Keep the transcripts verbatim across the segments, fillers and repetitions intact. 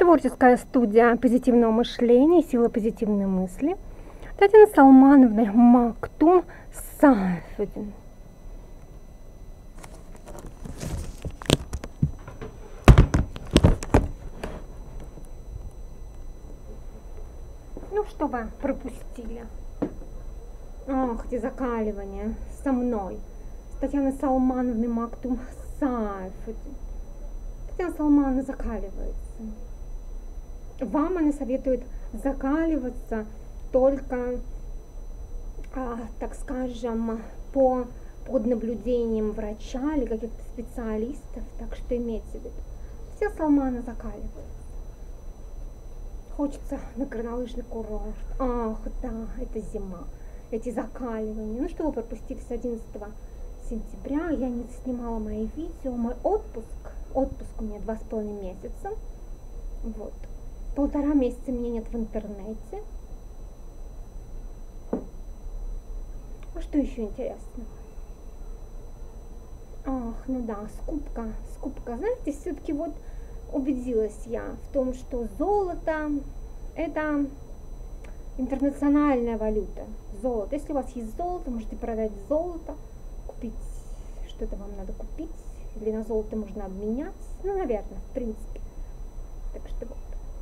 Творческая студия позитивного мышления, сила позитивной мысли. Татьяна Салмановна Мактум Сайфудин. Ну что вы пропустили? Ох, эти закаливания со мной. С Татьяной Салмановной Мактум Сайфудин. Татьяна Салмановна закаливается. Вам она советует закаливаться только, а, так скажем, по, под наблюдением врача или каких-то специалистов. Так что имейте в виду. Татьяна Салмановна закаливается. Хочется на горнолыжный курорт. Ах, да, это зима. Эти закаливания. Ну что вы пропустили с одиннадцатого сентября? Я не снимала мои видео. Мой отпуск. Отпуск у меня два с половиной месяца. Вот. Полтора месяца меня нет в интернете. А что еще интересно? Ах, ну да, скупка. Скупка. Знаете, все-таки вот убедилась я в том, что золото это интернациональная валюта. Золото. Если у вас есть золото, можете продать золото, купить что-то вам надо купить, или на золото можно обменять. Ну, наверное, в принципе. Так что вот.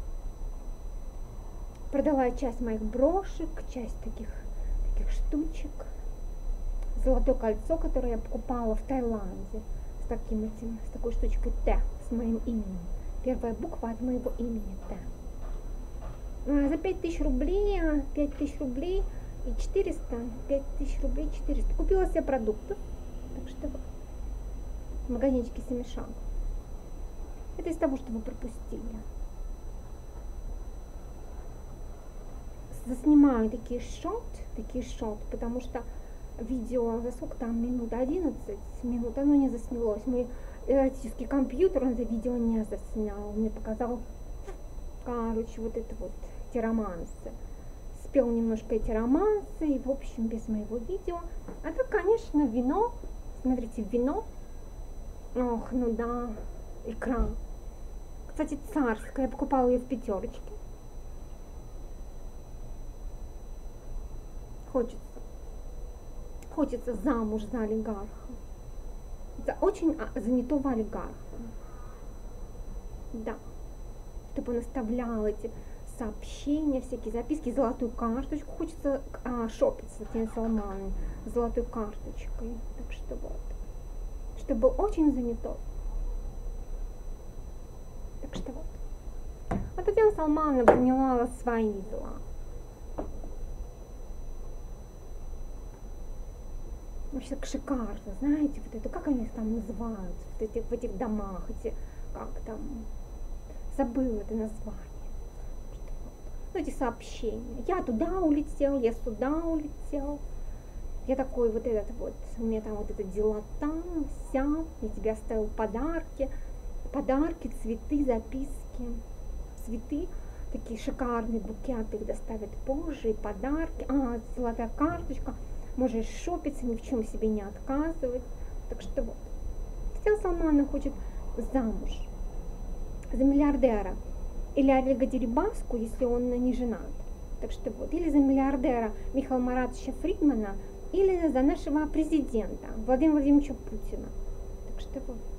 Продала часть моих брошек, часть таких, таких штучек. Золотое кольцо, которое я покупала в Таиланде. С таким этим, с такой штучкой Т, с моим именем. Первая буква от моего имени Т. А, за пять тысяч рублей, пять тысяч рублей и четыреста, пять тысяч рублей четыреста. Купила себе продуктов. Так что вот. В магазинчике Семишаг. Это из того, что вы пропустили. Заснимаю такие шот, такие шот, потому что видео за сколько там минут, одиннадцать минут, оно не заснялось. Мой эротический компьютер, он это видео не заснял. Он мне показал, короче, вот это вот, эти романсы. Спел немножко эти романсы, и в общем без моего видео. А так, конечно, вино. Смотрите, вино. Ох, ну да, икра. Кстати, царская, я покупала ее в пятерочке. Хочется. Хочется замуж за олигарха. За очень занятого олигарха. Да. Чтобы он оставлял эти сообщения, всякие записки, золотую карточку. Хочется а, шопить с Татьяной Салмановной золотой карточкой. Так что вот. Чтобы был очень занятой. Так что вот. А Татьяна Салмановна приняла свои дела. Вообще так шикарно, знаете, вот это, как они их там называют, вот эти, в этих домах, эти, как там, забыла это название. Ну, эти сообщения. Я туда улетел, я сюда улетел. Я такой вот этот вот, у меня там вот это дела там, вся, я тебе оставил подарки, подарки, цветы, записки, цветы, такие шикарные букеты, их доставят позже, и подарки, а, золотая карточка. Можешь шопиться, ни в чем себе не отказывать. Так что вот. Татьяна Салмановна хочет замуж за миллиардера. Или Олега Дерибаску, если он не женат. Так что вот. Или за миллиардера Михаила Маратовича Фридмана, или за нашего президента Владимира Владимировича Путина. Так что вот.